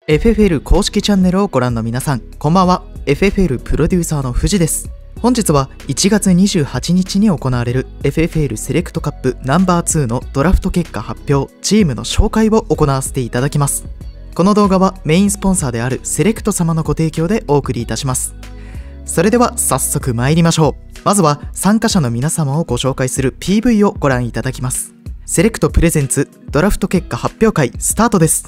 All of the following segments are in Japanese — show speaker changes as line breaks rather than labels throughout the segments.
FFL 公式チャンネルをご覧の皆さん、こんばんは。 FFL プロデューサーの藤です。本日は1月28日に行われる FFL セレクトカップナンバー2のドラフト結果発表、チームの紹介を行わせていただきます。この動画はメインスポンサーであるセレクト様のご提供でお送りいたします。それでは早速参りましょう。まずは参加者の皆様をご紹介する PV をご覧いただきます。セレクトプレゼンツドラフト結果発表会スタートです。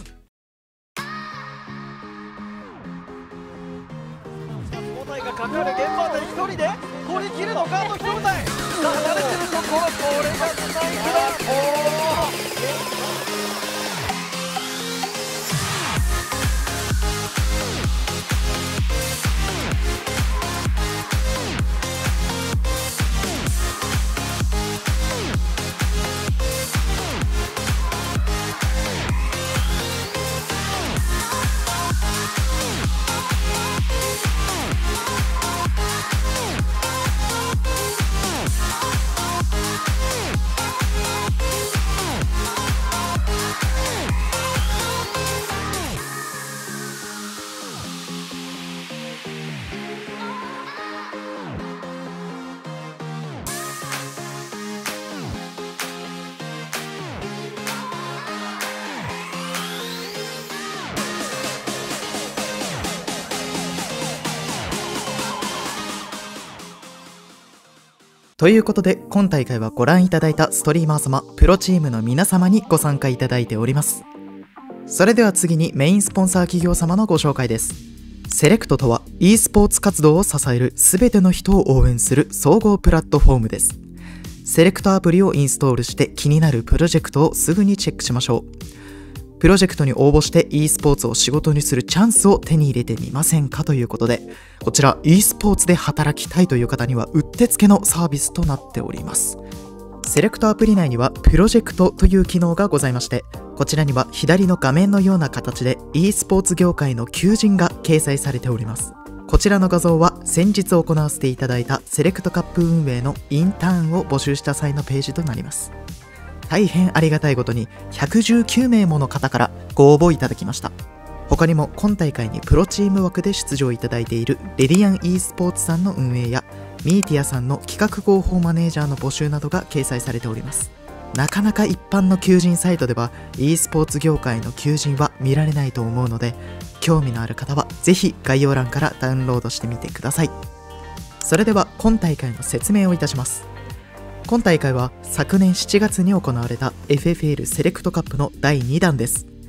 かかる現場で一人で取り切るのかの兄弟、さあ慣れてるところ、これがスナイクだ。
ということで、今大会はご覧いただいたストリーマー様、プロチームの皆様にご参加いただいております。それでは次にメインスポンサー企業様のご紹介です。セレクトとは e スポーツ活動を支える全ての人を応援する総合プラットフォームです。セレクトアプリをインストールして気になるプロジェクトをすぐにチェックしましょう。プロジェクトに応募して e スポーツを仕事にするチャンスを手に入れてみませんかということで、こちら e スポーツで働きたいという方にはうってつけのサービスとなっております。セレクトアプリ内にはプロジェクトという機能がございまして、こちらには左の画面のような形で e スポーツ業界の求人が掲載されております。こちらの画像は先日行わせていただいたセレクトカップ運営のインターンを募集した際のページとなります。大変ありがたいことに119名もの方からご応募いただきました。他にも今大会にプロチーム枠で出場いただいているレディアン e スポーツさんの運営やミーティアさんの企画広報マネージャーの募集などが掲載されております。なかなか一般の求人サイトでは e スポーツ業界の求人は見られないと思うので、興味のある方はぜひ概要欄からダウンロードしてみてください。それでは今大会の説明をいたします。今大会は昨年7月に行われた FFL セレクトカップの第2弾です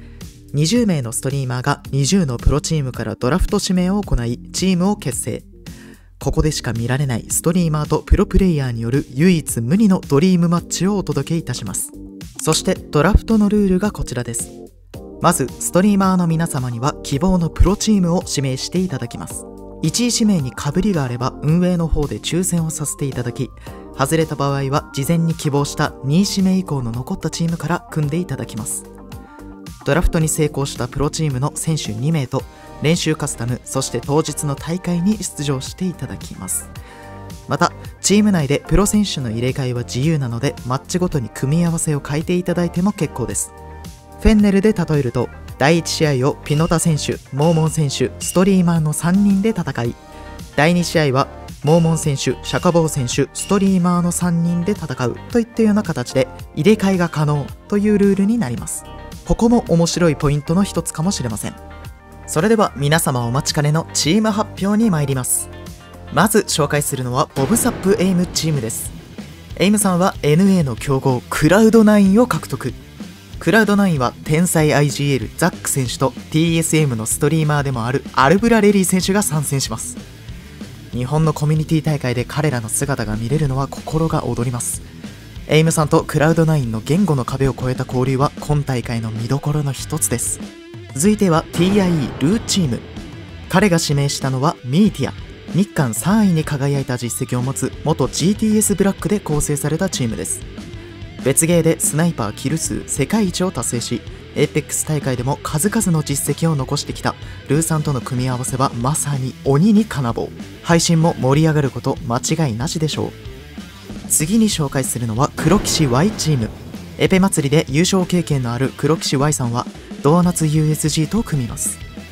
。20名のストリーマーが20のプロチームからドラフト指名を行いチームを結成。ここでしか見られないストリーマーとプロプレイヤーによる唯一無二のドリームマッチをお届けいたします。そしてドラフトのルールがこちらです。まずストリーマーの皆様には希望のプロチームを指名していただきます。1位指名に被りがあれば運営の方で抽選をさせていただき、外れた場合は事前に希望した2位指名以降の残ったチームから組んでいただきます。ドラフトに成功したプロチームの選手2名と練習カスタム、そして当日の大会に出場していただきます。またチーム内でプロ選手の入れ替えは自由なので、マッチごとに組み合わせを変えていただいても結構です。フェンネルで例えると、第1試合をピノタ選手、モーモン選手、ストリーマーの3人で戦い、第2試合はモーモン選手、シャカボー選手、ストリーマーの3人で戦うといったような形で入れ替えが可能というルールになります。ここも面白いポイントの一つかもしれません。それでは皆様お待ちかねのチーム発表に参ります。まず紹介するのはボブサップエイムチームです。エイムさんは NA の強豪クラウド9を獲得。クラウド9は天才 IGL ザック選手と TSM のストリーマーでもあるアルブラレリー選手が参戦します。日本のコミュニティ大会で彼らの姿が見れるのは心が躍ります。エイムさんとクラウド9の言語の壁を越えた交流は今大会の見どころの一つです。続いては TIE ルーチーム。彼が指名したのはミーティア。日韓3位に輝いた実績を持つ元 GTS ブラックで構成されたチームです。別ゲーでスナイパーキル数世界一を達成し、APEX 大会でも数々の実績を残してきたルーさんとの組み合わせはまさに鬼に金棒。配信も盛り上がること間違いなしでしょう。次に紹介するのは黒騎士 Y チーム。エペ祭りで優勝経験のある黒騎士 Y さんはドーナツ USG と組みます。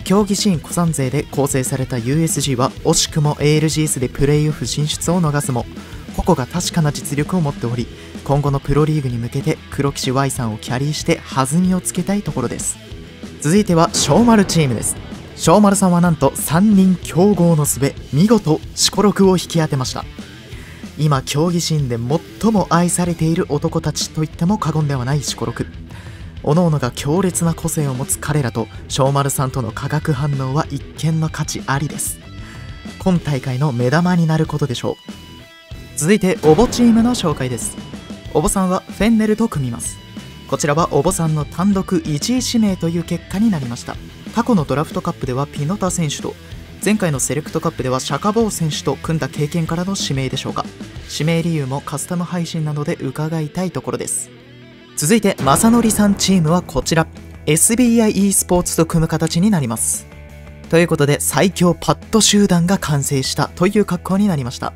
競技シーン古参勢で構成された USG は惜しくも ALGS でプレーオフ進出を逃すも、個々が確かな実力を持っており、今後のプロリーグに向けて黒騎士 Y さんをキャリーして弾みをつけたいところです。続いては小丸チームです。小丸さんはなんと3人競合の末、見事四股六を引き当てました。今競技シーンで最も愛されている男たちと言っても過言ではない四股六。各々が強烈な個性を持つ彼らと小丸さんとの化学反応は一見の価値ありです。今大会の目玉になることでしょう。続いてオボチームの紹介です。オボさんはフェンネルと組みます。こちらはオボさんの単独1位指名という結果になりました。過去のドラフトカップではピノタ選手と、前回のセレクトカップではシャカボー選手と組んだ経験からの指名でしょうか。指名理由もカスタム配信などで伺いたいところです。続いて正則さんチームはこちら SBI e スポーツと組む形になります。ということで最強パッド集団が完成したという格好になりました。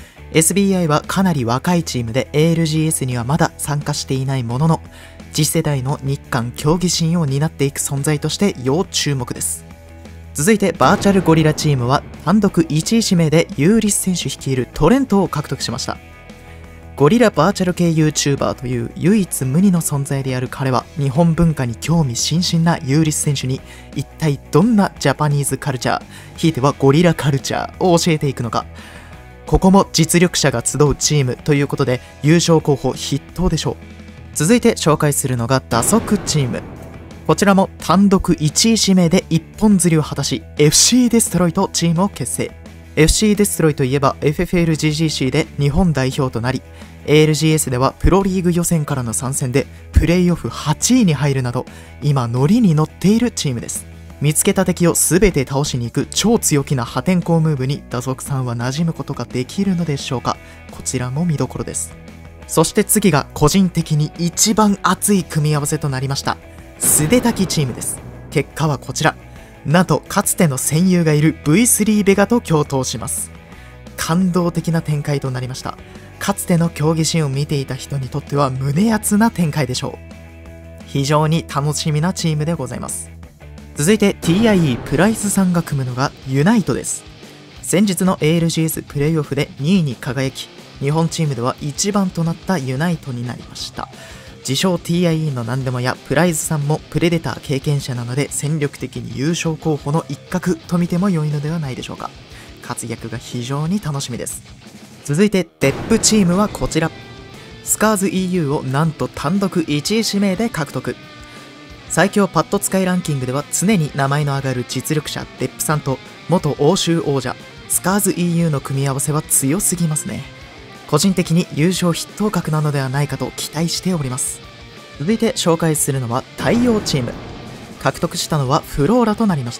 SBI はかなり若いチームで ALGS にはまだ参加していないものの、次世代の日韓競技シーンを担っていく存在として要注目です。続いてバーチャルゴリラチームは単独1位指名でユーリス選手率いるトレントを獲得しました。ゴリラバーチャル系 YouTuber という唯一無二の存在である彼は、日本文化に興味津々なユーリス選手に一体どんなジャパニーズカルチャー、ひいてはゴリラカルチャーを教えていくのか。ここも実力者が集うチームということで優勝候補筆頭でしょう。続いて紹介するのが打足チーム。こちらも単独1位指名で一本釣りを果たし FC デストロイとチームを結成。 FC デストロイといえば FFLGGC で日本代表となり、 ALGS ではプロリーグ予選からの参戦でプレイオフ8位に入るなど、今ノリに乗っているチームです。見つけた敵を全て倒しに行く超強気な破天荒ムーブに打足さんは馴染むことができるのでしょうか。こちらも見どころです。そして次が個人的に一番熱い組み合わせとなりました素手炊きチームです。結果はこちら。なんとかつての戦友がいる V3 ベガと共闘します。感動的な展開となりました。かつての競技シーンを見ていた人にとっては胸熱な展開でしょう。非常に楽しみなチームでございます。続いて TIE プライスさんが組むのがユナイトです。先日の ALGS プレイオフで2位に輝き、日本チームでは一番となったユナイトになりました。自称 TIE の何でもやプライズさんもプレデター経験者なので戦力的に優勝候補の一角と見ても良いのではないでしょうか。活躍が非常に楽しみです。続いてデップチームはこちら。スカーズ EU をなんと単独1位指名で獲得。最強パッド使いランキングでは常に名前の挙がる実力者デップさんと元欧州王者スカーズ EU の組み合わせは強すぎますね。個人的に優勝筆頭格なのではないかと期待しております。続いて紹介するのは太陽チーム。獲得したのはフローラとなりました。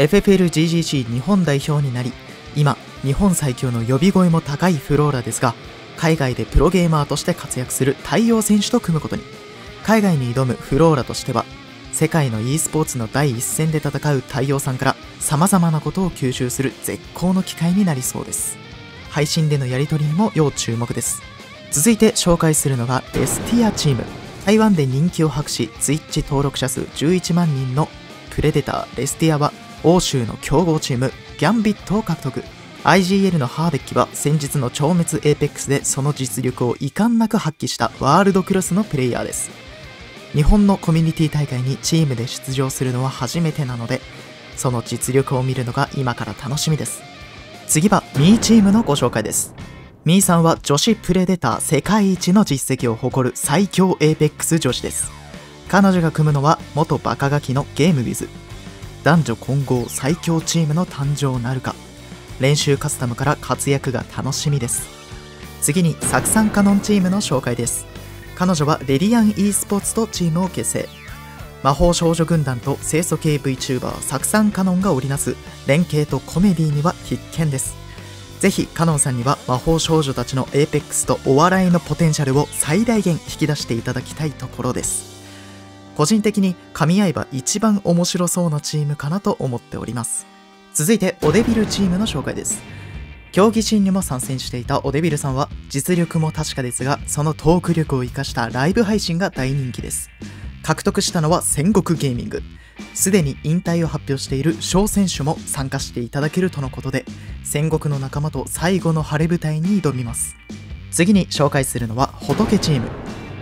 FFLGGC 日本代表になり、今日本最強の呼び声も高いフローラですが、海外でプロゲーマーとして活躍する太陽選手と組むことに。海外に挑むフローラとしては、世界の e スポーツの第一線で戦う太陽さんから様々なことを吸収する絶好の機会になりそうです。配信でのやり取りにも要注目です。続いて紹介するのがレスティアチーム。台湾で人気を博し Twitch 登録者数11万人のプレデターレスティアは欧州の強豪チームギャンビットを獲得。 IGL のハーベッキは先日の超滅エーペックスでその実力を遺憾なく発揮したワールドクラスのプレイヤーです。日本のコミュニティ大会にチームで出場するのは初めてなので、その実力を見るのが今から楽しみです。次はミーチームのご紹介です。ミーさんは女子プレデター世界一の実績を誇る最強エーペックス女子です。彼女が組むのは元バカガキのゲームウィズ。男女混合最強チームの誕生なるか。練習カスタムから活躍が楽しみです。次にサクサンカノンチームの紹介です。彼女はレディアン e スポーツとチームを結成。魔法少女軍団と清楚系 VTuber サクサンカノンが織りなす連携とコメディには必見です。ぜひカノンさんには魔法少女たちのエーペックスとお笑いのポテンシャルを最大限引き出していただきたいところです。個人的に神刃一番面白そうなチームかなと思っております。続いてオデビルチームの紹介です。競技シーンにも参戦していたオデビルさんは実力も確かですが、そのトーク力を生かしたライブ配信が大人気です。獲得したのは戦国ゲーミング。 すでに引退を発表している翔選手も参加していただけるとのことで、戦国の仲間と最後の晴れ舞台に挑みます。次に紹介するのは仏チーム。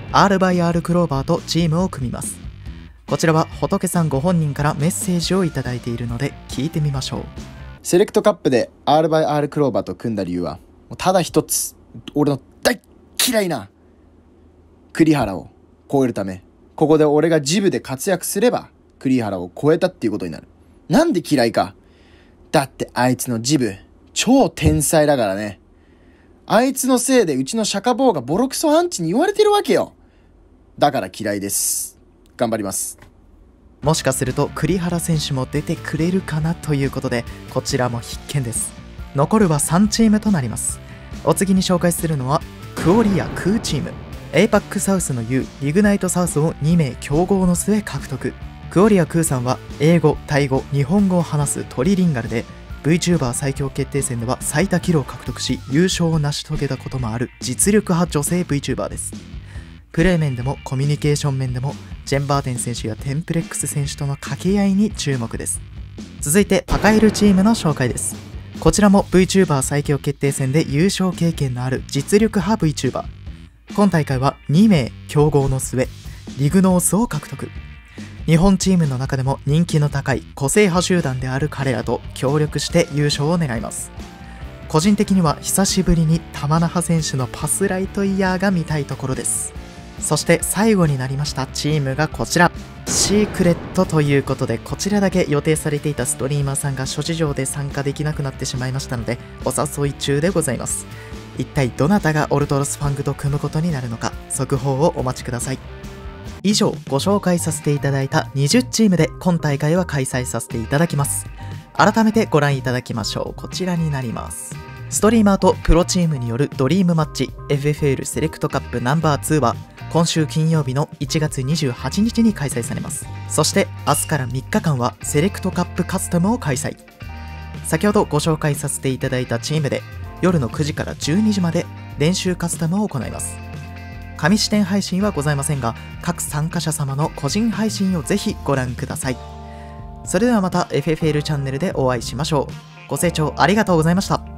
R/R クローバーとチームを組みます。こちらは仏さんご本人からメッセージをいただいているので聞いてみましょう。
セレクトカップで R/R クローバーと組んだ理由はただ一つ、俺の大嫌いな栗原を超えるため。ここで俺がジブで活躍すれば栗原を超えたっていうことになる。なんで嫌いか。だってあいつのジブ超天才だからね。あいつのせいでうちのシャカボーがボロクソアンチに言われてるわけよ。だから嫌いです。頑張ります。
もしかすると栗原選手も出てくれるかなということで、こちらも必見です。残るは3チームとなります。お次に紹介するのはクオリア・クーチーム。APAC サウスの U リグナイトサウスを2名競合の末獲得。クオリア・クーさんは英語、タイ語、日本語を話すトリリンガルで、 VTuber 最強決定戦では最多キロを獲得し優勝を成し遂げたこともある実力派女性 VTuber です。プレー面でもコミュニケーション面でもジェンバーテン選手やテンプレックス選手との掛け合いに注目です。続いてパカエルチームの紹介です。こちらも VTuber 最強決定戦で優勝経験のある実力派 VTuber。今大会は2名競合の末リグノースを獲得。日本チームの中でも人気の高い個性派集団である彼らと協力して優勝を狙います。個人的には久しぶりに玉那覇選手のパスライトイヤーが見たいところです。そして最後になりましたチームがこちら、シークレットということで、こちらだけ予定されていたストリーマーさんが諸事情で参加できなくなってしまいましたのでお誘い中でございます。一体どなたがオルトロスファングと組むことになるのか、速報をお待ちください。以上ご紹介させていただいた20チームで今大会は開催させていただきます。改めてご覧いただきましょう。こちらになります。ストリーマーとプロチームによるドリームマッチ FFL セレクトカップナンバー2は今週金曜日の1月28日に開催されます。そして明日から3日間はセレクトカップカスタムを開催。先ほどご紹介させていただいたチームで夜の9時から12時まで練習カスタムを行います。紙視点配信はございませんが、各参加者様の個人配信をぜひご覧ください。それではまた FFL チャンネルでお会いしましょう。ご清聴ありがとうございました。